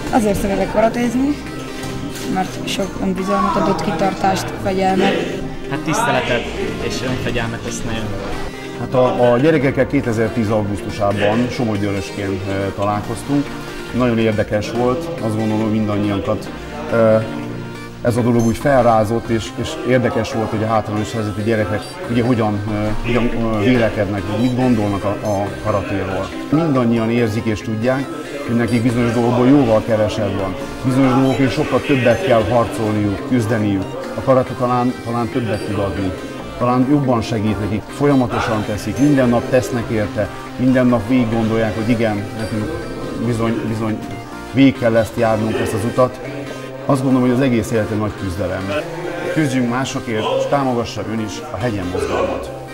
Azért szeretek karatézni, mert sok önbizalmat adott, kitartást, fegyelmet. Hát tiszteletet és önfegyelmet, ezt nagyon. Hát a gyerekekkel 2010. augusztusában Somogyörösként találkoztunk. Nagyon érdekes volt, azt gondolom mindannyiankat ez a dolog úgy felrázott, és érdekes volt, hogy a hátrányos helyzetű gyerekek ugye hogyan vélekednek, mit gondolnak a karatéról. Mindannyian érzik és tudják, hogy nekik bizonyos dolgokból jóval kevesebb van. Bizonyos dolgokért sokkal többet kell harcolniuk, küzdeniük. A karate talán többet tud adni. Talán jobban segít nekik, folyamatosan teszik, minden nap tesznek érte, minden nap végig gondolják, hogy igen, nekünk bizony végig kell ezt járnunk, ezt az utat. Azt gondolom, hogy az egész élet egy nagy küzdelem. Küzdjünk másokért, és támogassa ön is a Hegyen mozgalmat.